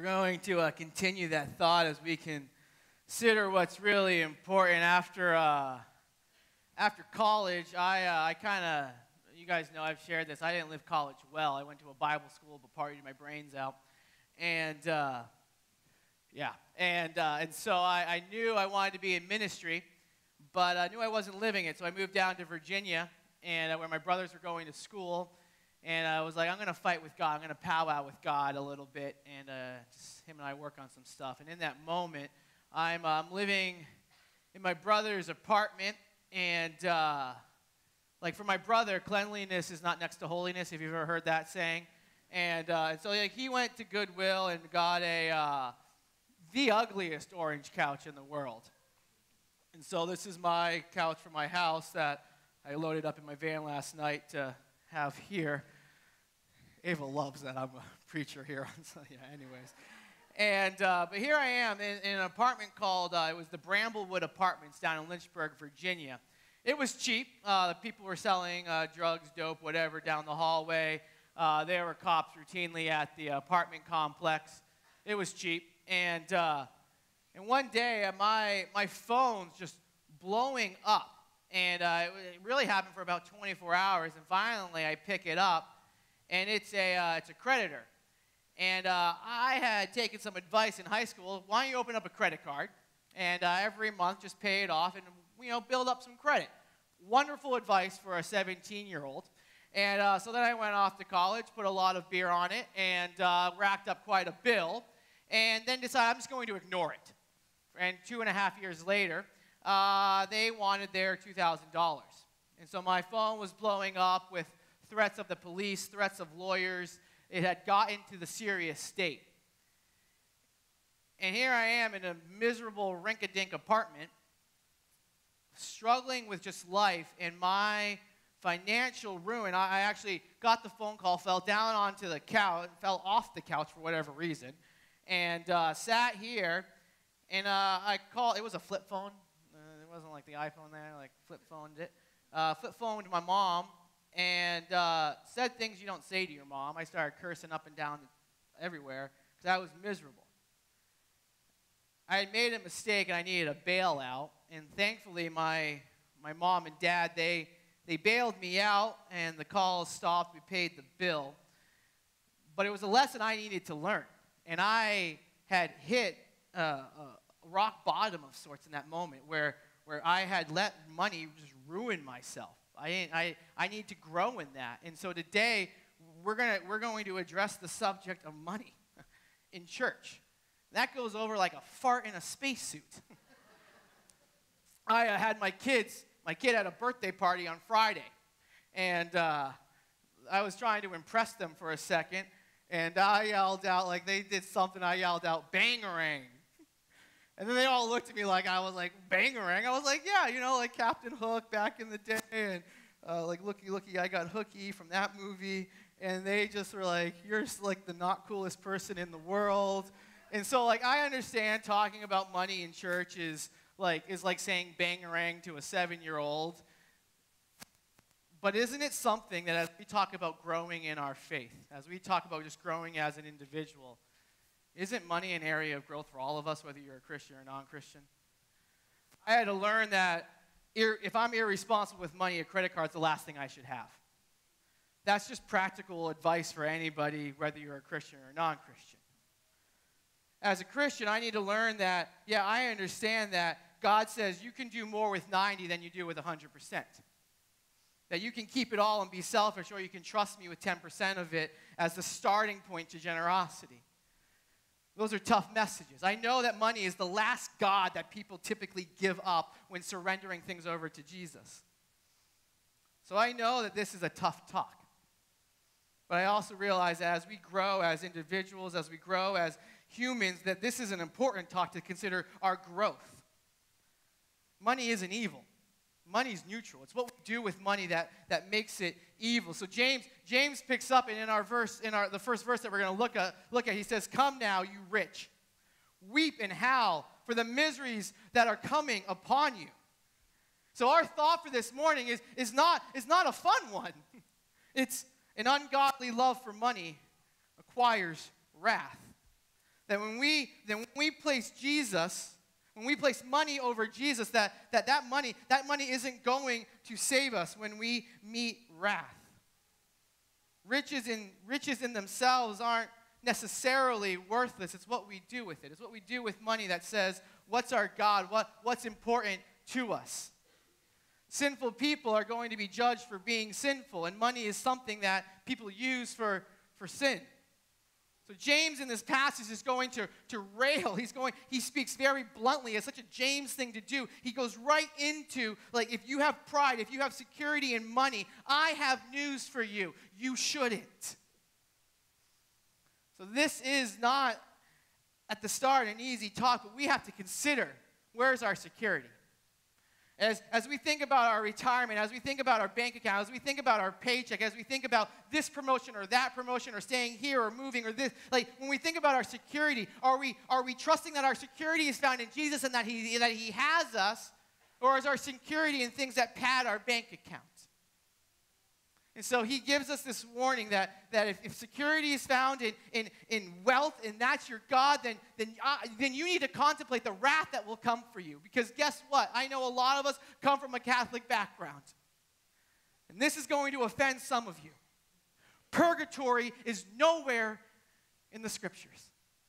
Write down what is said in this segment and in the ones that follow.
We're going to continue that thought as we consider what's really important. After college, I kind of, you guys know I've shared this, I didn't live college well. I went to a Bible school but partied my brains out. And so I knew I wanted to be in ministry, but I knew I wasn't living it. So I moved down to Virginia, and where my brothers were going to school. And I was like, I'm going to fight with God. I'm going to powwow with God a little bit. And just him and I work on some stuff. And in that moment, I'm living in my brother's apartment. And for my brother, cleanliness is not next to holiness, if you've ever heard that saying. And so he went to Goodwill and got the ugliest orange couch in the world. And so this is my couch from my house that I loaded up in my van last night to have here. Ava loves that I'm a preacher here. So anyways. And but here I am in an apartment called, it was the Bramblewood Apartments down in Lynchburg, Virginia. It was cheap. People were selling drugs, dope, whatever down the hallway. There were cops routinely at the apartment complex. It was cheap. And one day, my phone's just blowing up. And it really happened for about 24 hours. And finally, I pick it up, and it's a creditor. And I had taken some advice in high school. Why don't you open up a credit card, and every month just pay it off and build up some credit. Wonderful advice for a 17-year-old. And so then I went off to college, put a lot of beer on it, and racked up quite a bill. And then decided I'm just going to ignore it. And 2.5 years later, they wanted their $2,000. And so my phone was blowing up with threats of the police, threats of lawyers. It had gotten to the serious state. And here I am in a miserable rink-a-dink apartment, struggling with just life and my financial ruin. I actually got the phone call, fell down onto the couch, fell off the couch for whatever reason, and sat here, and I called. It was a flip phone. It wasn't like the iPhone there, like flip phoned it. Flip phoned my mom and said things you don't say to your mom. I started cursing up and down everywhere because I was miserable. I had made a mistake and I needed a bailout, and thankfully my mom and dad, they bailed me out, and the calls stopped. We paid the bill. But it was a lesson I needed to learn. And I had hit a rock bottom of sorts in that moment where I had let money just ruin myself. I need to grow in that. And so today, we're going to address the subject of money in church. That goes over like a fart in a spacesuit. I had my kid had a birthday party on Friday, and I was trying to impress them for a second, and I yelled out, like they did something, I yelled out, "Bangarang." And then they all looked at me like I was like, "Bangarang?" I was like, yeah, like Captain Hook back in the day, and like looky, I got Hooky from that movie, and they just were like, "You're just like the not coolest person in the world." And so like I understand talking about money in church is like saying bangarang to a 7-year-old. But isn't it something that as we talk about growing in our faith, as we talk about just growing as an individual, isn't money an area of growth for all of us, whether you're a Christian or non-Christian? I had to learn that if I'm irresponsible with money, a credit card's the last thing I should have. That's just practical advice for anybody, whether you're a Christian or non-Christian. As a Christian, I need to learn that, I understand that God says you can do more with 90 than you do with 100%. That you can keep it all and be selfish, or you can trust me with 10% of it as the starting point to generosity. Those are tough messages. I know that money is the last god that people typically give up when surrendering things over to Jesus. So I know that this is a tough talk. But I also realize that as we grow as individuals, as we grow as humans, that this is an important talk to consider our growth. Money isn't evil. Money's neutral. It's what we do with money that makes it evil. So James picks up, and in our verse, the first verse that we're going to look at, he says, "Come now, you rich, weep and howl for the miseries that are coming upon you." So our thought for this morning is not a fun one. It's an ungodly love for money acquires wrath. That when we place Jesus, when we place money over Jesus, that money isn't going to save us when we meet wrath. Riches in themselves aren't necessarily worthless. It's what we do with it. It's what we do with money that says, what's our God? What's important to us? Sinful people are going to be judged for being sinful, and money is something that people use for sin. So James in this passage is going to rail. He speaks very bluntly. It's such a James thing to do. He goes right into, like, if you have pride, if you have security in money, I have news for you. You shouldn't. So this is not, at the start, an easy talk, but we have to consider, where's our security? As we think about our retirement, as we think about our bank account, as we think about our paycheck, as we think about this promotion or that promotion or staying here or moving or this, like when we think about our security, are we trusting that our security is found in Jesus and that he has us, or is our security in things that pad our bank account? And so he gives us this warning that if security is found in wealth and that's your God, then you need to contemplate the wrath that will come for you. Because guess what? I know a lot of us come from a Catholic background. And this is going to offend some of you. Purgatory is nowhere in the Scriptures.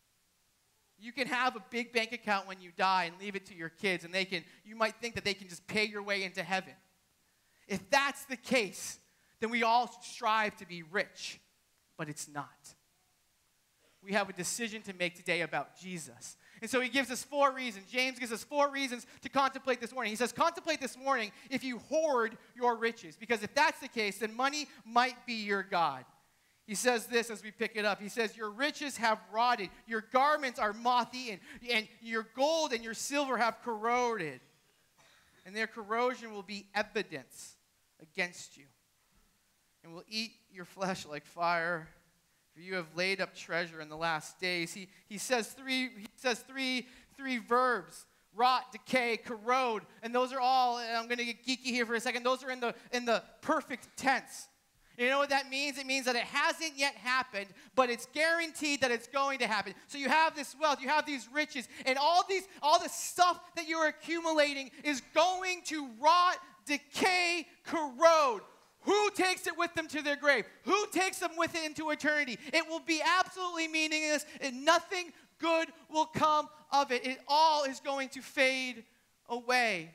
You can have a big bank account when you die and leave it to your kids, and you might think that they can just pay your way into heaven. If that's the case, then we all strive to be rich, but it's not. We have a decision to make today about Jesus. And so he gives us 4 reasons. James gives us 4 reasons to contemplate this morning. He says, contemplate this morning if you hoard your riches, because if that's the case, then money might be your God. He says this as we pick it up. He says, your riches have rotted, your garments are moth-eaten, and your gold and your silver have corroded, and their corrosion will be evidence against you, and will eat your flesh like fire, for you have laid up treasure in the last days. He says three verbs: rot, decay, corrode, and those are all, and I'm going to get geeky here for a second, those are in the perfect tense. You know what that means? It means that it hasn't yet happened, but it's guaranteed that it's going to happen. So you have this wealth, you have these riches, and all the stuff that you're accumulating is going to rot, decay, corrode. Who takes it with them to their grave? Who takes them with it into eternity? It will be absolutely meaningless, and nothing good will come of it. It all is going to fade away.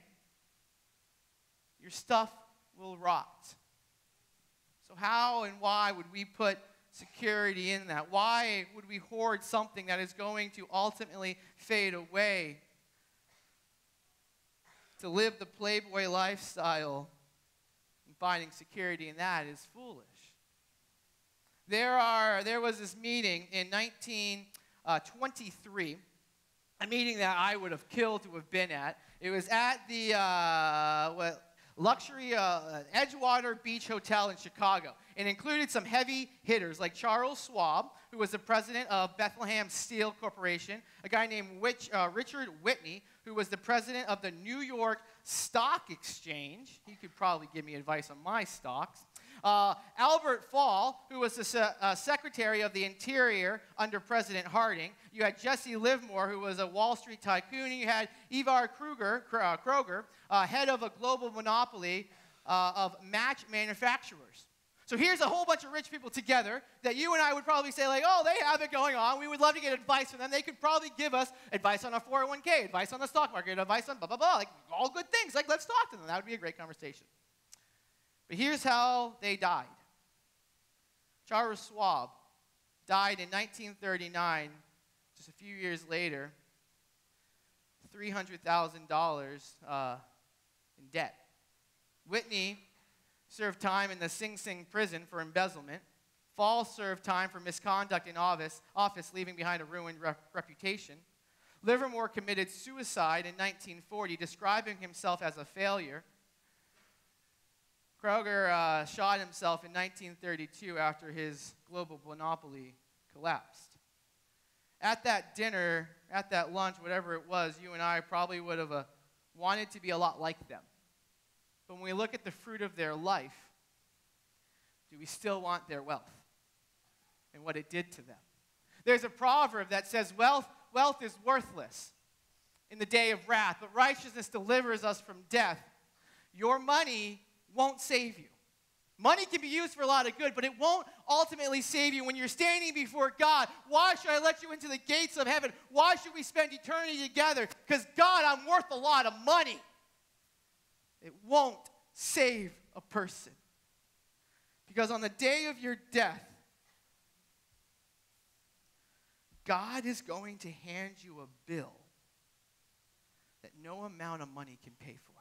Your stuff will rot. So how and why would we put security in that? Why would we hoard something that is going to ultimately fade away? To live the Playboy lifestyle and finding security in that is foolish. There was this meeting in 1923, a meeting that I would have killed to have been at. It was at the luxury Edgewater Beach Hotel in Chicago. It included some heavy hitters like Charles Schwab, who was the president of Bethlehem Steel Corporation, a guy named Richard Whitney, who was the president of the New York Stock Exchange. He could probably give me advice on my stocks. Albert Fall, who was the Secretary of the Interior under President Harding. You had Jesse Livermore, who was a Wall Street tycoon. And you had Ivar Kroger, head of a global monopoly of match manufacturers. So here's a whole bunch of rich people together that you and I would probably say, like, oh, they have it going on. We would love to get advice from them. They could probably give us advice on a 401k, advice on the stock market, advice on blah, blah, blah. Like, all good things. Like, let's talk to them. That would be a great conversation. But here's how they died. Charles Schwab died in 1939, just a few years later, $300,000 in debt. Whitney served time in the Sing Sing prison for embezzlement. Fall served time for misconduct in office, leaving behind a ruined reputation. Livermore committed suicide in 1940, describing himself as a failure. Kroger shot himself in 1932 after his global monopoly collapsed. At that dinner, at that lunch, whatever it was, you and I probably would have wanted to be a lot like them. But when we look at the fruit of their life, do we still want their wealth and what it did to them? There's a proverb that says, wealth is worthless in the day of wrath, but righteousness delivers us from death. Your money won't save you. Money can be used for a lot of good, but it won't ultimately save you when you're standing before God. Why should I let you into the gates of heaven? Why should we spend eternity together? Because, God, I'm worth a lot of money. It won't save a person. Because on the day of your death, God is going to hand you a bill that no amount of money can pay for.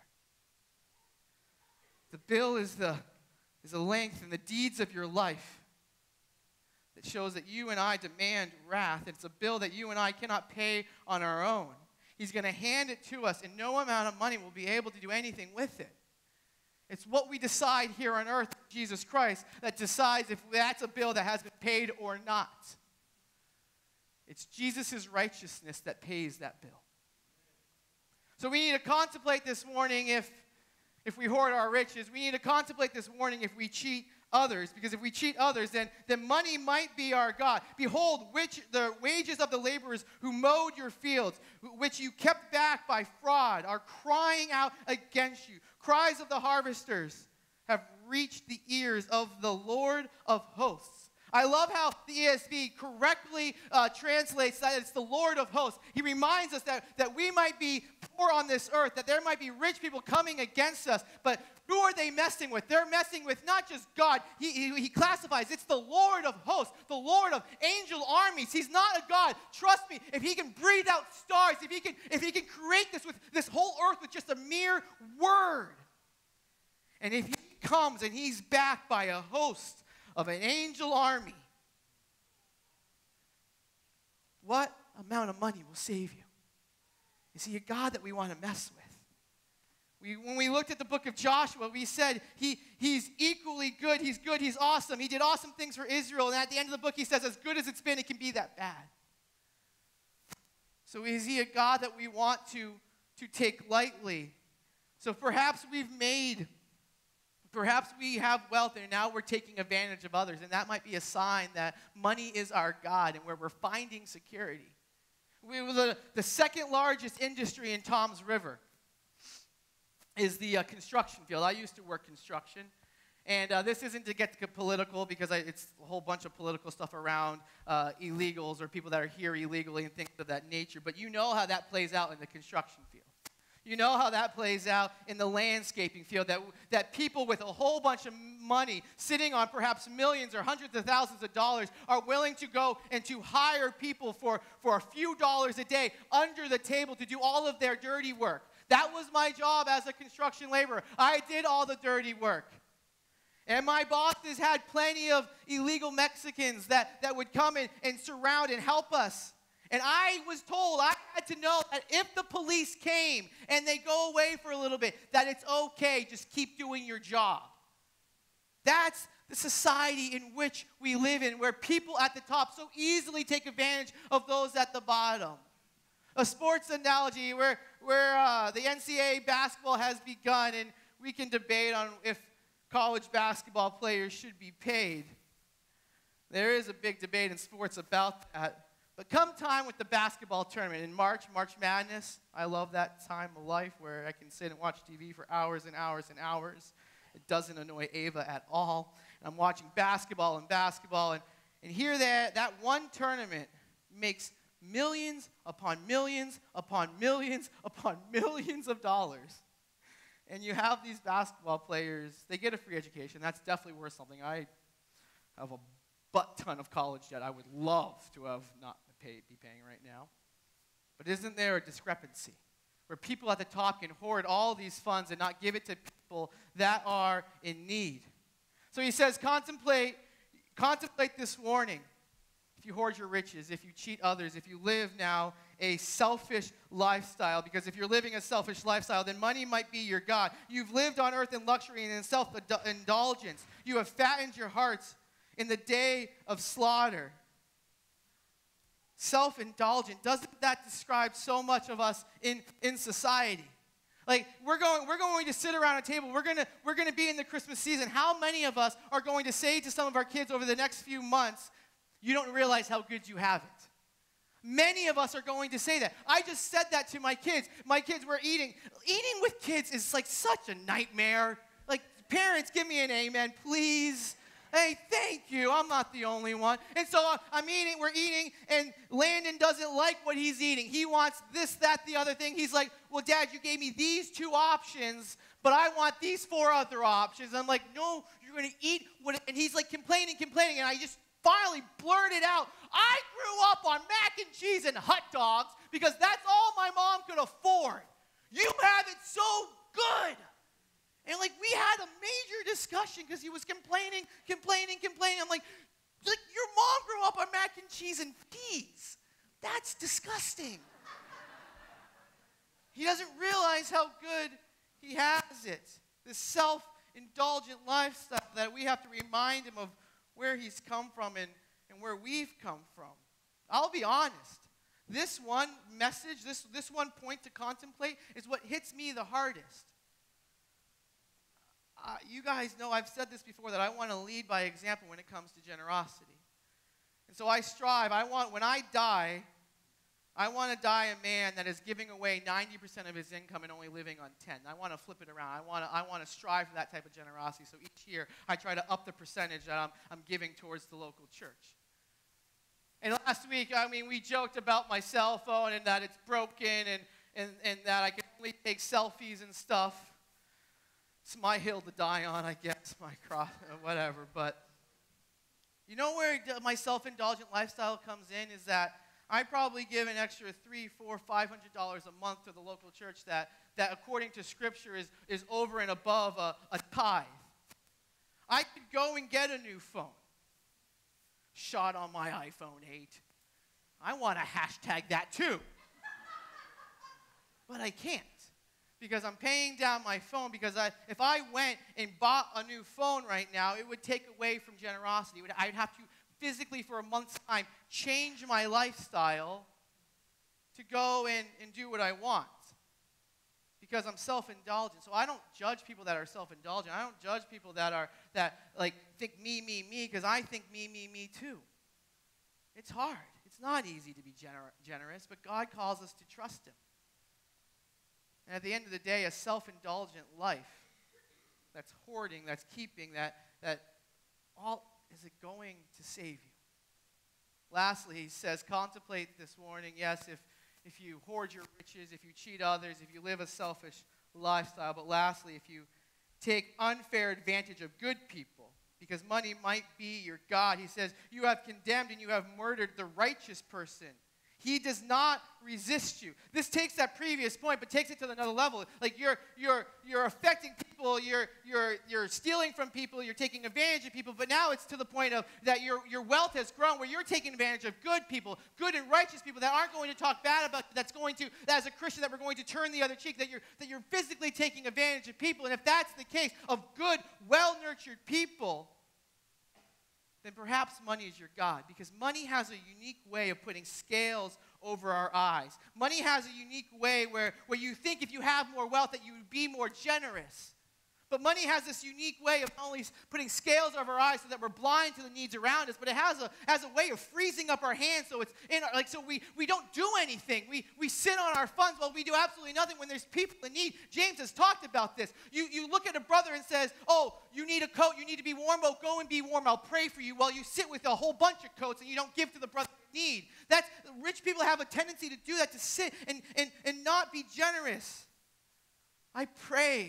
The bill is the length and the deeds of your life that shows that you and I demand wrath. It's a bill that you and I cannot pay on our own. He's going to hand it to us, and no amount of money will be able to do anything with it. It's what we decide here on earth, Jesus Christ, that decides if that's a bill that has been paid or not. It's Jesus' righteousness that pays that bill. So we need to contemplate this morning if we hoard our riches. We need to contemplate this morning if we cheat others. Because if we cheat others, then money might be our God. Behold, the wages of the laborers who mowed your fields, which you kept back by fraud, are crying out against you. Cries of the harvesters have reached the ears of the Lord of hosts. I love how the ESV correctly translates that it's the Lord of hosts. He reminds us that we might be poor on this earth, that there might be rich people coming against us, but who are they messing with? They're messing with not just God. He classifies, it's the Lord of hosts, the Lord of angel armies. He's not a God. Trust me, if he can breathe out stars, if he can create this whole earth with just a mere word, and if he comes and he's backed by a host of an angel army, what amount of money will save you? Is he a God that we want to mess with? When we looked at the book of Joshua, we said he's equally good, he's awesome. He did awesome things for Israel, and at the end of the book he says, as good as it's been, it can be that bad. So is he a God that we want to take lightly? So perhaps we have wealth and now we're taking advantage of others, and that might be a sign that money is our God and where we're finding security. The second largest industry in Toms River is the construction field. I used to work construction, and this isn't to get political because it's a whole bunch of political stuff around illegals or people that are here illegally and things of that nature, but you know how that plays out in the construction field. You know how that plays out in the landscaping field, that people with a whole bunch of money sitting on perhaps millions or hundreds of thousands of dollars are willing to go and to hire people for a few dollars a day under the table to do all of their dirty work. That was my job as a construction laborer. I did all the dirty work. And my bosses had plenty of illegal Mexicans that would come in and surround and help us. And I was told, I had to know that if the police came and they go away for a little bit, that it's okay, just keep doing your job. That's the society in which we live in, where people at the top so easily take advantage of those at the bottom. A sports analogy where the NCAA basketball has begun, and we can debate on if college basketball players should be paid. There is a big debate in sports about that. But come time with the basketball tournament in March Madness, I love that time of life where I can sit and watch TV for hours and hours and hours. It doesn't annoy Ava at all. And I'm watching basketball, and here that one tournament makes millions upon millions upon millions upon millions of dollars. And you have these basketball players, they get a free education. That's definitely worth something. I have a butt ton of college debt I would love to have not be paying right now. But isn't there a discrepancy where people at the top can hoard all these funds and not give it to people that are in need? So he says, contemplate this warning. If you hoard your riches, if you cheat others, if you live now a selfish lifestyle, because if you're living a selfish lifestyle, then money might be your God. You've lived on earth in luxury and in self-indulgence. You have fattened your hearts in the day of slaughter. Self-indulgent, doesn't that describe so much of us in society? Like, we're going to sit around a table, we're going to be in the Christmas season. How many of us are going to say to some of our kids over the next few months, You don't realize how good you have it. Many of us are going to say that. I just said that to my kids. My kids were eating. Eating with kids is like such a nightmare. Like, parents, give me an amen, please. Hey, thank you. I'm not the only one. And so I'm eating, we're eating, and Landon doesn't like what he's eating. He wants this, that, the other thing. He's like, well, Dad, you gave me these 2 options, but I want these 4 other options. I'm like, no, you're going to eat what, and he's like complaining, and I just finally blurted out, I grew up on mac and cheese and hot dogs because that's all my mom could afford. You have it so good. And like we had a major discussion because he was complaining. I'm like, your mom grew up on mac and cheese and peas. That's disgusting. He doesn't realize how good he has it. This self-indulgent lifestyle that we have to remind him of where he's come from and where we've come from. I'll be honest. This one message, this one point to contemplate is what hits me the hardest. You guys know I've said this before that I want to lead by example when it comes to generosity. And so I strive. When I die, I want to die a man that is giving away 90% of his income and only living on 10. I want to flip it around. I want to strive for that type of generosity. So each year I try to up the percentage that I'm giving towards the local church. And last week, we joked about my cell phone and that it's broken and that I can only take selfies and stuff. It's my hill to die on, I guess, my cross, whatever. But you know where my self-indulgent lifestyle comes in is that I probably give an extra $300, $400, $500 a month to the local church that according to Scripture is over and above a tithe. I could go and get a new phone. Shot on my iPhone 8. I want to hashtag that too. But I can't. Because I'm paying down my phone, because if I went and bought a new phone right now, it would take away from generosity. I'd have to physically, for a month's time, change my lifestyle to go and do what I want. Because I'm self-indulgent. So I don't judge people that are self-indulgent. I don't judge people that think me, because I think me too. It's hard. It's not easy to be generous, but God calls us to trust him. And at the end of the day, a self-indulgent life that's hoarding, that's keeping, that all, is it going to save you? Lastly, he says, contemplate this warning. Yes, if you hoard your riches, if you cheat others, if you live a selfish lifestyle. But lastly, if you take unfair advantage of good people, because money might be your God. He says, you have condemned and you have murdered the righteous person. He does not resist you. This takes that previous point, but takes it to another level. Like you're affecting people, you're stealing from people, you're taking advantage of people, but now it's to the point of that your wealth has grown where you're taking advantage of good people, good and righteous people that aren't going to talk bad about you, that as a Christian that we're going to turn the other cheek, that you're physically taking advantage of people. And if that's the case of good, well-nurtured people, then perhaps money is your God, because money has a unique way of putting scales over our eyes. Money has a unique way where you think if you have more wealth that you would be more generous. But money has this unique way of not only putting scales over our eyes so that we're blind to the needs around us, but it has a way of freezing up our hands so it's in our, so we don't do anything. We sit on our funds while we do absolutely nothing when there's people in need. James has talked about this. You look at a brother and says, oh, you need a coat, you need to be warm, well, go and be warm, I'll pray for you, while you sit with a whole bunch of coats and you don't give to the brother in need. Rich people have a tendency to do that, to sit and not be generous. I pray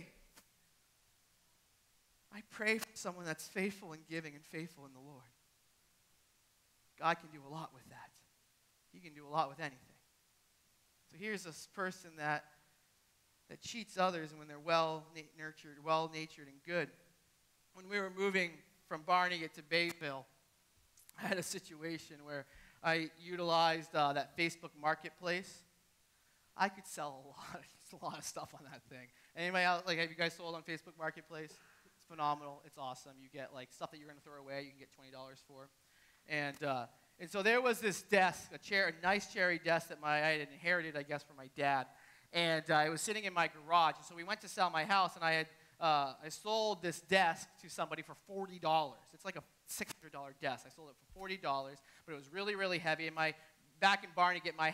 for someone that's faithful in giving and faithful in the Lord. God can do a lot with that. He can do a lot with anything. So here's this person that cheats others when they're well-nurtured and good. When we were moving from Barnegat to Bayville, I had a situation where I utilized that Facebook Marketplace. I could sell a lot of stuff on that thing. Anybody else, have you guys sold on Facebook Marketplace? Phenomenal. It's awesome. You get stuff that you're going to throw away. You can get $20 for, and so there was this desk, a nice cherry desk that I had inherited, I guess, from my dad, and it was sitting in my garage. And so we went to sell my house, and I sold this desk to somebody for $40. It's like a $600 desk. I sold it for $40, but it was really, really heavy. And back in Barnegat, my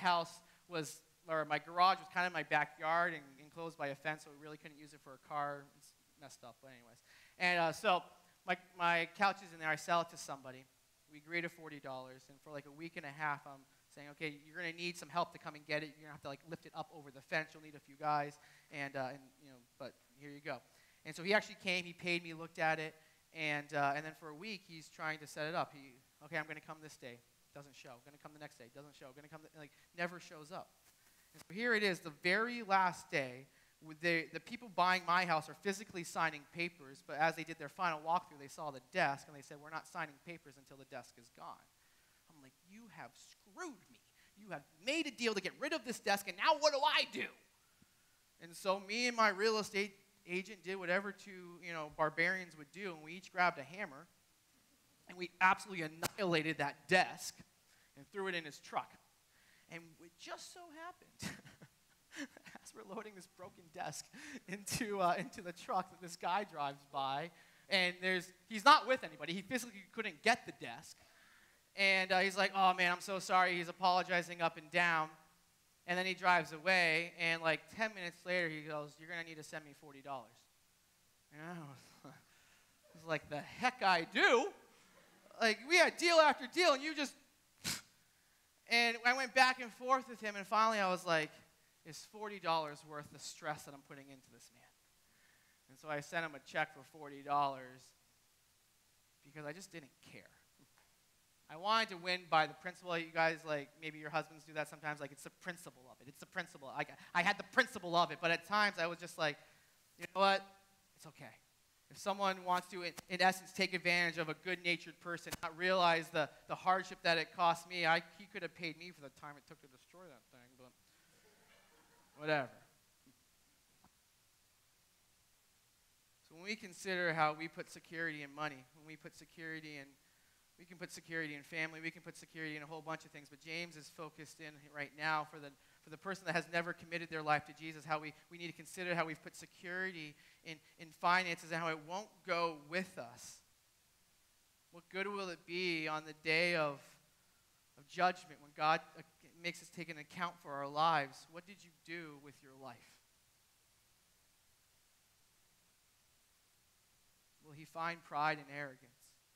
my garage was kind of my backyard and enclosed by a fence, so we really couldn't use it for a car. It's messed up, but anyways. And so my couch is in there. I sell it to somebody. We agree to $40, and for like a week and a half, I'm saying, okay, you're going to need some help to come and get it. You're going to have to like lift it up over the fence. You'll need a few guys, but here you go. And so he actually came. He paid me, looked at it, and then for a week he's trying to set it up. Okay, I'm going to come this day. Doesn't show. Going to come the next day. Doesn't show. Going to come never shows up. And so here it is, the very last day. The people buying my house are physically signing papers, but as they did their final walkthrough, they saw the desk, and they said, we're not signing papers until the desk is gone. I'm like, you have screwed me. You have made a deal to get rid of this desk, and now what do I do? And so me and my real estate agent did whatever two barbarians would do, and we each grabbed a hammer, and we absolutely annihilated that desk and threw it in his truck. And it just so happened, as we're loading this broken desk into the truck, that this guy drives by, and he's not with anybody. He physically couldn't get the desk. And he's like, oh, man, I'm so sorry. He's apologizing up and down. And then he drives away, and like 10 minutes later, he goes, you're going to need to send me $40. And I was like, the heck I do? Like, we had deal after deal, and you just... And I went back and forth with him, and finally I was like, is $40 worth the stress that I'm putting into this man? And so I sent him a check for $40 because I just didn't care. I wanted to win by the principle. You guys, like, maybe your husbands do that sometimes. Like, it's the principle of it. It's the principle. I had the principle of it, but at times I was just like, you know what? It's okay. If someone wants to, in essence, take advantage of a good-natured person, not realize the hardship that it cost me, he could have paid me for the time it took to destroy that thing, but whatever. So when we consider how we put security in money, when we put security in, we can put security in family, we can put security in a whole bunch of things, but James is focused in right now for the person that has never committed their life to Jesus, how we need to consider how we've put security in finances and how it won't go with us. What good will it be on the day of judgment when God makes us take an account for our lives? What did you do with your life? Will he find pride and arrogance?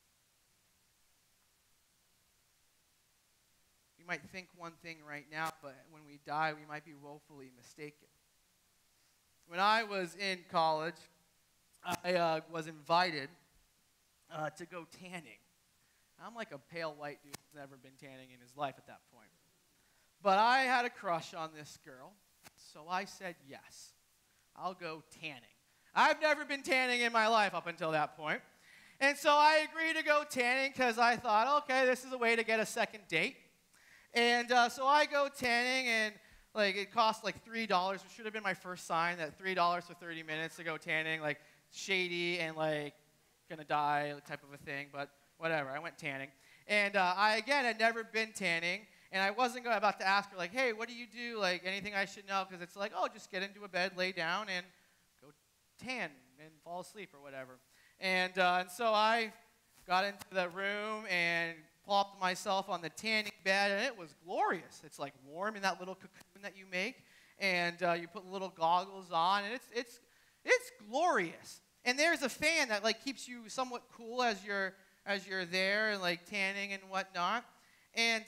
We might think one thing right now, but when we die, we might be woefully mistaken. When I was in college, I was invited to go tanning. I'm like a pale white dude who's never been tanning in his life at that point. But I had a crush on this girl, so I said yes. I'll go tanning. I've never been tanning in my life up until that point. And so I agreed to go tanning because I thought, okay, this is a way to get a second date. And so I go tanning, and like it cost like $3, which should have been my first sign, that $3 for 30 minutes to go tanning, like shady and like gonna die type of a thing, but whatever. I went tanning. And I, again, had never been tanning, and I wasn't about to ask her, like, hey, what do you do, like anything I should know, because it's like, oh, just get into a bed, lay down, and go tan and fall asleep or whatever. And so I got into the room and plopped myself on the tanning bed, and it was glorious. It's like warm in that little cocoon that you make, and you put little goggles on, and it's glorious. And there's a fan that like keeps you somewhat cool as you're there and like tanning and whatnot. And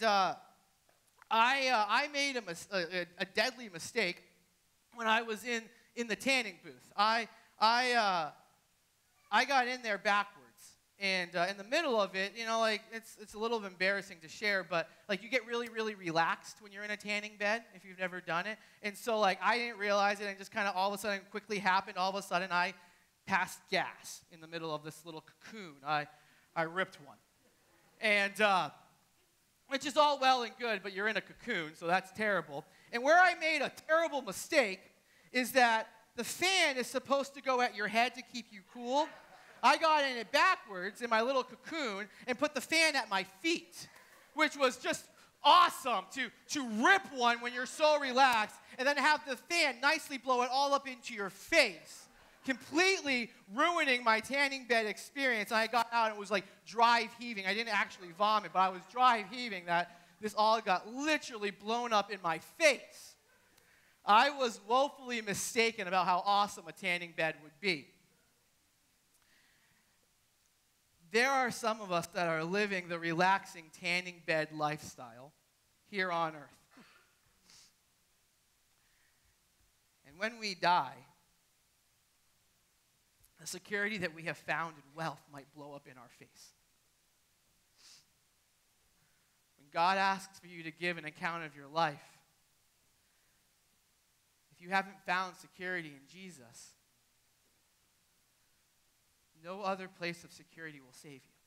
I made a deadly mistake when I was in the tanning booth. I got in there backwards. And in the middle of it, like it's a little embarrassing to share, but like you get really, really relaxed when you're in a tanning bed if you've never done it. And so like I didn't realize it, and just kind of all of a sudden quickly happened. All of a sudden I passed gas in the middle of this little cocoon. I ripped one, and which is all well and good, but you're in a cocoon, so that's terrible. And where I made a terrible mistake is that the fan is supposed to go at your head to keep you cool. I got in it backwards in my little cocoon and put the fan at my feet, which was just awesome to rip one when you're so relaxed and then have the fan nicely blow it all up into your face. completely ruining my tanning bed experience. And I got out and it was like dry heaving. I didn't actually vomit, but I was dry heaving that this all got literally blown up in my face. I was woefully mistaken about how awesome a tanning bed would be. There are some of us that are living the relaxing tanning bed lifestyle here on earth. And when we die, the security that we have found in wealth might blow up in our face. When God asks for you to give an account of your life, if you haven't found security in Jesus, no other place of security will save you.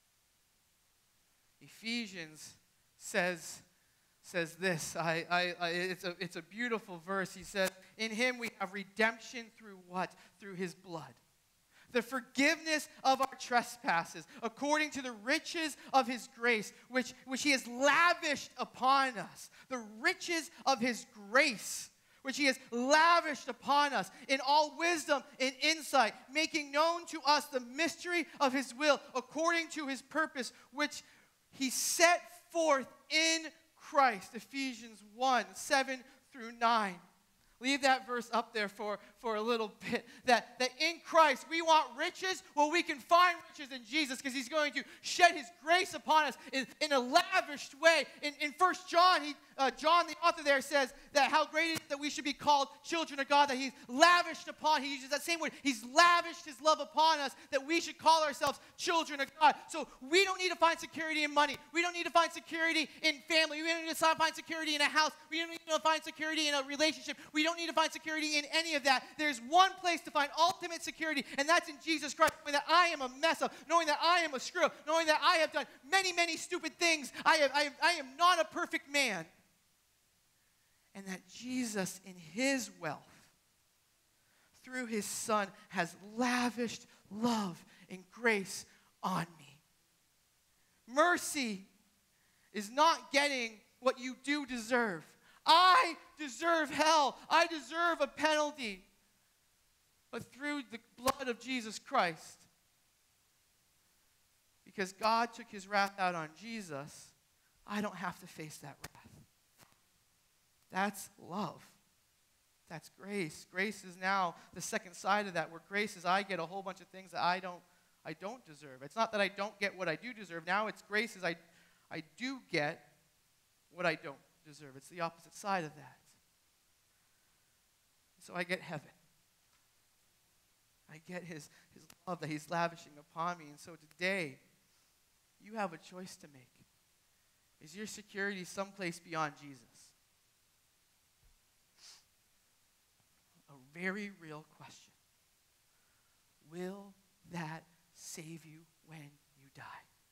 Ephesians says this. It's a beautiful verse. He says, in him we have redemption through what? Through his blood. The forgiveness of our trespasses, according to the riches of his grace, which he has lavished upon us. The riches of his grace, which he has lavished upon us in all wisdom and insight, making known to us the mystery of his will, according to his purpose, which he set forth in Christ. Ephesians 1, 7 through 9. Leave that verse up there for a little bit. That in Christ we want riches. Well, we can find riches in Jesus because he's going to shed his grace upon us in a lavished way. In 1 John, John, the author there, says that how great it is that we should be called children of God, that he's lavished upon. He uses that same word. He's lavished his love upon us, that we should call ourselves children of God. So we don't need to find security in money. We don't need to find security in family. We don't need to find security in a house. We don't need to find security in a relationship. We don't need to find security in any of that. There's one place to find ultimate security, and that's in Jesus Christ. Knowing that I am a mess up, knowing that I am a screw up, knowing that I have done many, many stupid things. I am not a perfect man. And that Jesus, in his wealth, through his Son, has lavished love and grace on me. Mercy is not getting what you do deserve. I deserve hell. I deserve a penalty. But through the blood of Jesus Christ, because God took his wrath out on Jesus, I don't have to face that wrath. That's love. That's grace. Grace is now the second side of that, where grace is I get a whole bunch of things that I don't deserve. It's not that I don't get what I do deserve. Now it's grace is I do get what I don't deserve. It's the opposite side of that. So I get heaven. I get his love that he's lavishing upon me. And so today, you have a choice to make. Is your security someplace beyond Jesus? A very real question. Will that save you when you die?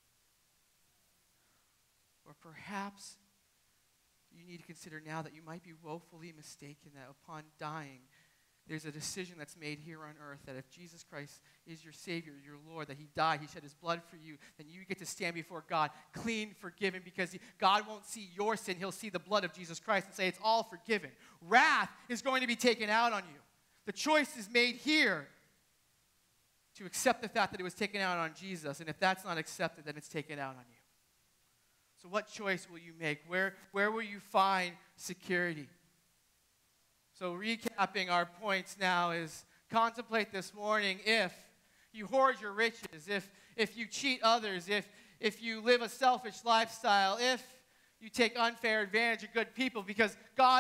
Or perhaps you need to consider now that you might be woefully mistaken, that upon dying, there's a decision that's made here on earth that if Jesus Christ is your Savior, your Lord, that he died, he shed his blood for you, then you get to stand before God clean, forgiven, because God won't see your sin. He'll see the blood of Jesus Christ and say it's all forgiven. Wrath is going to be taken out on you. The choice is made here to accept the fact that it was taken out on Jesus, and if that's not accepted, then it's taken out on you. So what choice will you make? Where will you find security? So recapping our points now is contemplate this morning if you hoard your riches, if you cheat others, if you live a selfish lifestyle, if you take unfair advantage of good people because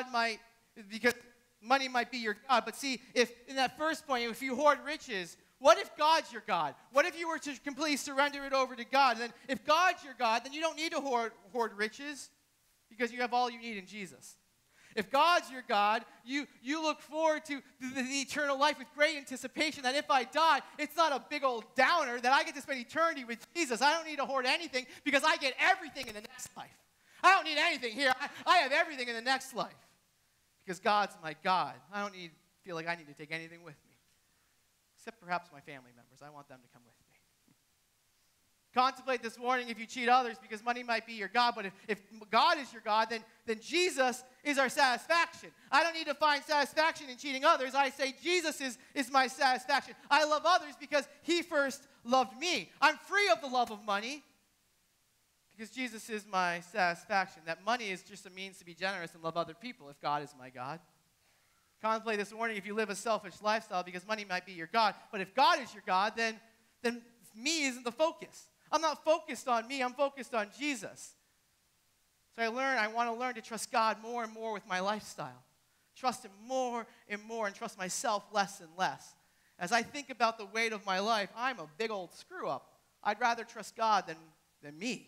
money might be your God. But see, if in that first point, if you hoard riches, what if God's your God? What if you were to completely surrender it over to God? And then if God's your God, then you don't need to hoard riches because you have all you need in Jesus. If God's your God, you look forward to the eternal life with great anticipation that if I die, it's not a big old downer, that I get to spend eternity with Jesus. I don't need to hoard anything because I get everything in the next life. I don't need anything here. I have everything in the next life because God's my God. I don't feel like I need to take anything with me, except perhaps my family members. I want them to come with me. Contemplate this morning if you cheat others, because money might be your God. But if God is your God, then Jesus is our satisfaction. I don't need to find satisfaction in cheating others. I say Jesus is my satisfaction. I love others because he first loved me. I'm free of the love of money because Jesus is my satisfaction. That money is just a means to be generous and love other people if God is my God. Contemplate this morning if you live a selfish lifestyle, because money might be your God. But if God is your God, then me isn't the focus. I'm not focused on me. I'm focused on Jesus. So I want to learn to trust God more and more with my lifestyle. Trust him more and more, and trust myself less and less. As I think about the weight of my life, I'm a big old screw-up. I'd rather trust God than me.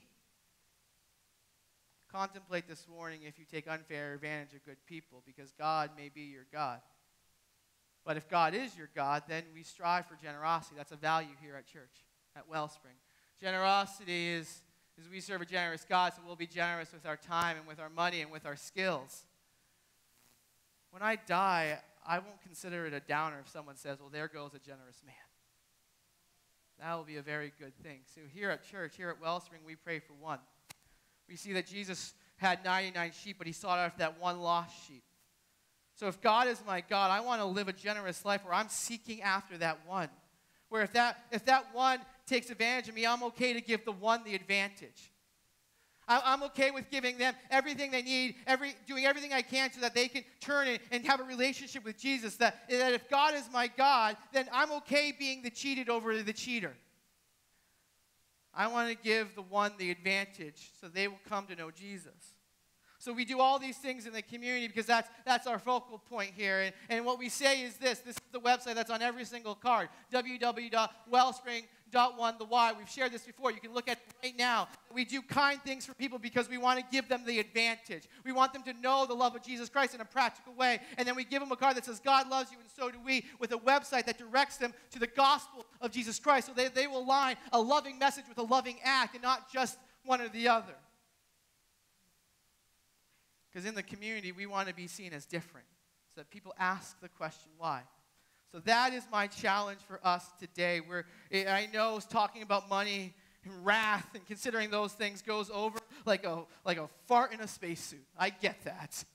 Contemplate this morning if you take unfair advantage of good people, because God may be your God. But if God is your God, then we strive for generosity. That's a value here at church, at Wellspring. Generosity is we serve a generous God, so we'll be generous with our time and with our money and with our skills. When I die, I won't consider it a downer if someone says, well, there goes a generous man. That will be a very good thing. So here at church, here at Wellspring, we pray for one. We see that Jesus had 99 sheep, but he sought after that one lost sheep. So if God is my God, I want to live a generous life where I'm seeking after that one. Where if that one takes advantage of me, I'm okay to give the one the advantage. I'm okay with giving them everything they need, doing everything I can so that they can turn and have a relationship with Jesus. That if God is my God, then I'm okay being the cheated over the cheater. I want to give the one the advantage so they will come to know Jesus. So we do all these things in the community because that's our focal point here. And what we say is this is the website that's on every single card, www.wellspring.one.the-y. We've shared this before. You can look at it right now. We do kind things for people because we want to give them the advantage. We want them to know the love of Jesus Christ in a practical way. And then we give them a card that says, God loves you and so do we, with a website that directs them to the gospel of Jesus Christ. So they will align a loving message with a loving act and not just one or the other. Because in the community, we want to be seen as different, so that people ask the question, why? So that is my challenge for us today. I know talking about money and wrath and considering those things goes over like a fart in a spacesuit. I get that.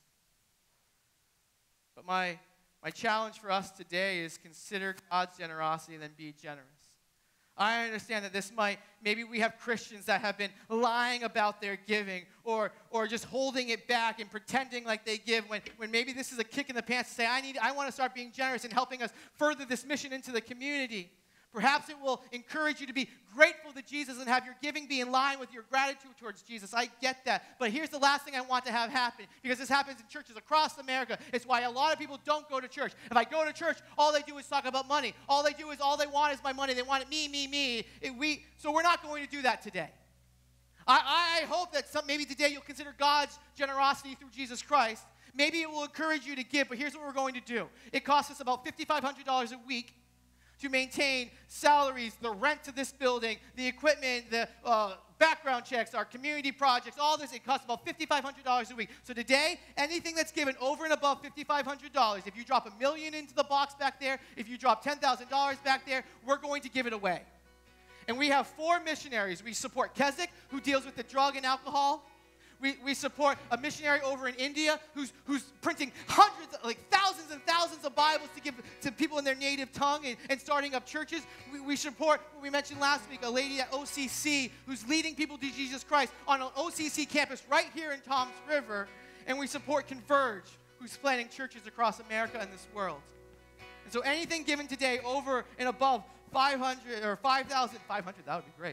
But my challenge for us today is consider God's generosity and then be generous. I understand that maybe we have Christians that have been lying about their giving or just holding it back and pretending like they give when maybe this is a kick in the pants to say, I want to start being generous and helping us further this mission into the community. Perhaps it will encourage you to be grateful to Jesus and have your giving be in line with your gratitude towards Jesus. I get that. But here's the last thing I want to have happen, because this happens in churches across America. It's why a lot of people don't go to church. If I go to church, all they do is talk about money. All they want is my money. They want it me. So we're not going to do that today. I hope that maybe today you'll consider God's generosity through Jesus Christ. Maybe it will encourage you to give, but here's what we're going to do. It costs us about $5,500 a week to maintain salaries, the rent to this building, the equipment, the background checks, our community projects, all this. It costs about $5,500 a week. So today, anything that's given over and above $5,500, if you drop $1 million into the box back there, if you drop $10,000 back there, we're going to give it away. And we have 4 missionaries. We support Keswick, who deals with the drug and alcohol. We support a missionary over in India who's printing thousands and thousands of Bibles to give to people in their native tongue and starting up churches. We support, what we mentioned last week, a lady at OCC who's leading people to Jesus Christ on an OCC campus right here in Toms River. And we support Converge, who's planting churches across America and this world. And so anything given today over and above $500 or $5,500, that would be great.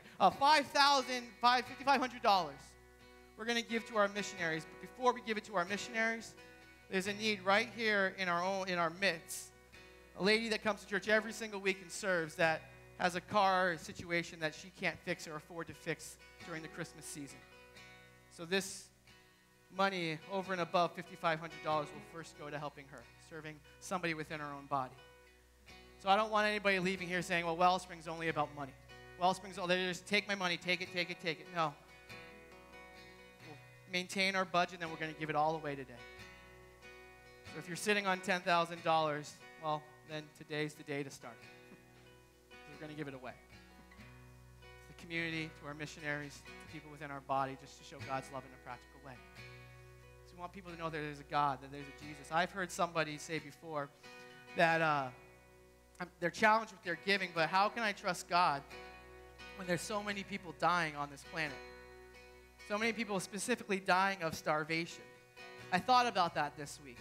$5,500. We're going to give to our missionaries. But before we give it to our missionaries, there's a need right here in our midst. A lady that comes to church every single week and serves that has a car situation that she can't fix or afford to fix during the Christmas season. So this money over and above $5,500 will first go to helping her, serving somebody within her own body. So I don't want anybody leaving here saying, well, Wellspring's only about money. Wellspring's, they just take my money, take it. No. Maintain our budget, and then we're going to give it all away today. So if you're sitting on $10,000, well, then today's the day to start. We're going to give it away. the community, to our missionaries, to people within our body, just to show God's love in a practical way. So we want people to know that there's a God, that there's a Jesus. I've heard somebody say before that they're challenged with their giving, but how can I trust God when there's so many people dying on this planet? So many people specifically dying of starvation. I thought about that this week.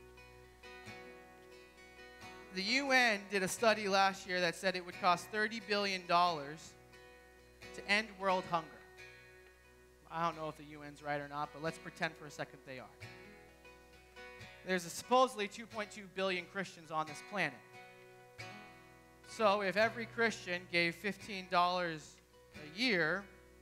The UN did a study last year that said it would cost $30 billion to end world hunger. I don't know if the UN's right or not, but let's pretend for a second they are. There's supposedly 2.2 billion Christians on this planet. So if every Christian gave $15 a year,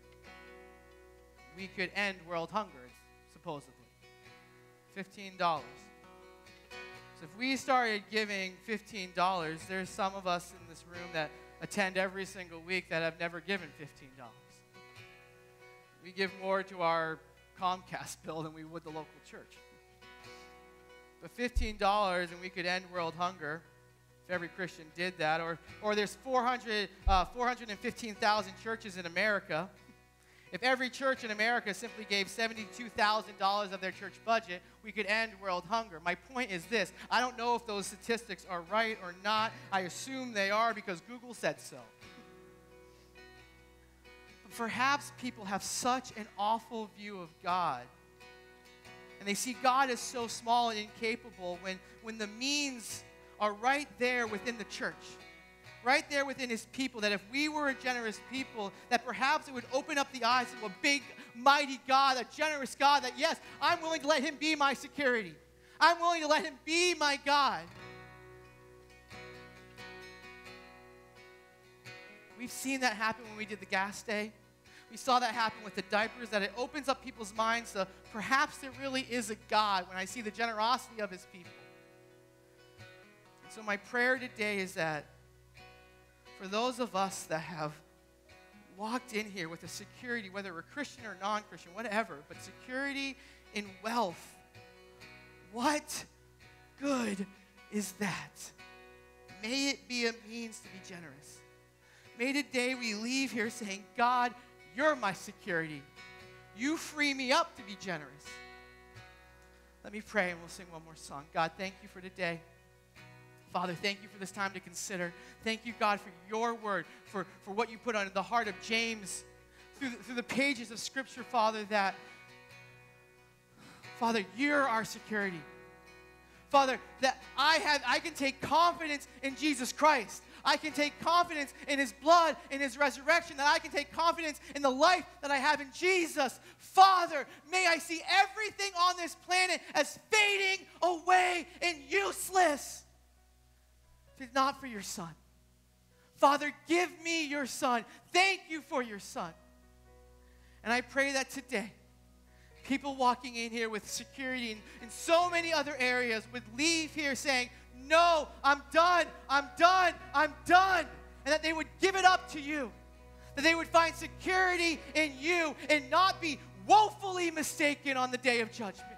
we could end world hunger, supposedly. $15. So if we started giving $15, there's some of us in this room that attend every single week that have never given $15. We give more to our Comcast bill than we would the local church. But $15 and we could end world hunger if every Christian did that. Or there's 415,000 churches in America. If every church in America simply gave $72,000 of their church budget, we could end world hunger. My point is this. I don't know if those statistics are right or not. I assume they are because Google said so. But perhaps people have such an awful view of God. And they see God as so small and incapable when the means are right there within the church. Right there within his people, that if we were a generous people, that perhaps it would open up the eyes of a big, mighty God, a generous God, that yes, I'm willing to let him be my security. I'm willing to let him be my God. We've seen that happen when we did the gas day. We saw that happen with the diapers, that it opens up people's minds to perhaps there really is a God when I see the generosity of his people. And so my prayer today is that for those of us that have walked in here with a security, whether we're Christian or non-Christian, whatever, but security in wealth, what good is that? May it be a means to be generous. May today we leave here saying, God, you're my security. You free me up to be generous. Let me pray and we'll sing one more song. God, thank you for today. Father, thank you for this time to consider. Thank you, God, for your word, for what you put on the heart of James through the pages of Scripture, Father, that, Father, you're our security. Father, that I can take confidence in Jesus Christ. I can take confidence in his blood, in his resurrection, that I can take confidence in the life that I have in Jesus. Father, may I see everything on this planet as fading away and useless. If it's not for your Son. Father, give me your Son. Thank you for your Son. And I pray that today, people walking in here with security in so many other areas would leave here saying, no, I'm done, I'm done, I'm done. And that they would give it up to you. That they would find security in you and not be woefully mistaken on the day of judgment.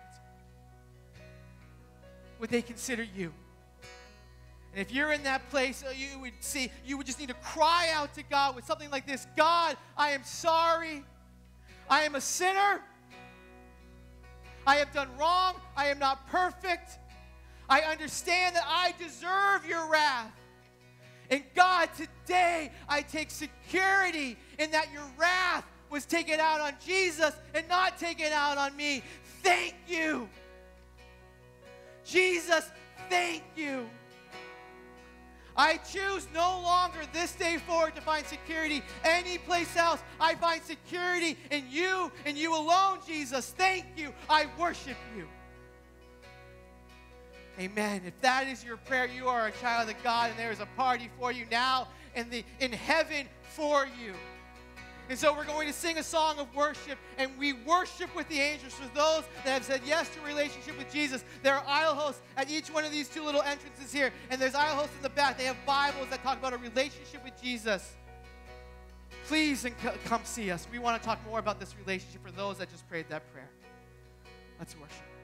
Would they consider you? And if you're in that place, you would just need to cry out to God with something like this. God, I am sorry. I am a sinner. I have done wrong. I am not perfect. I understand that I deserve your wrath. And God, today I take security in that your wrath was taken out on Jesus and not taken out on me. Thank you. Jesus, thank you. I choose no longer this day forward to find security anyplace else. I find security in you and you alone, Jesus. Thank you. I worship you. Amen. If that is your prayer, you are a child of God, and there is a party for you now in heaven for you. And so we're going to sing a song of worship, and we worship with the angels. For those that have said yes to a relationship with Jesus, there are aisle hosts at each one of these two little entrances here, and there's aisle hosts in the back. They have Bibles that talk about a relationship with Jesus. Please come see us. We want to talk more about this relationship for those that just prayed that prayer. Let's worship.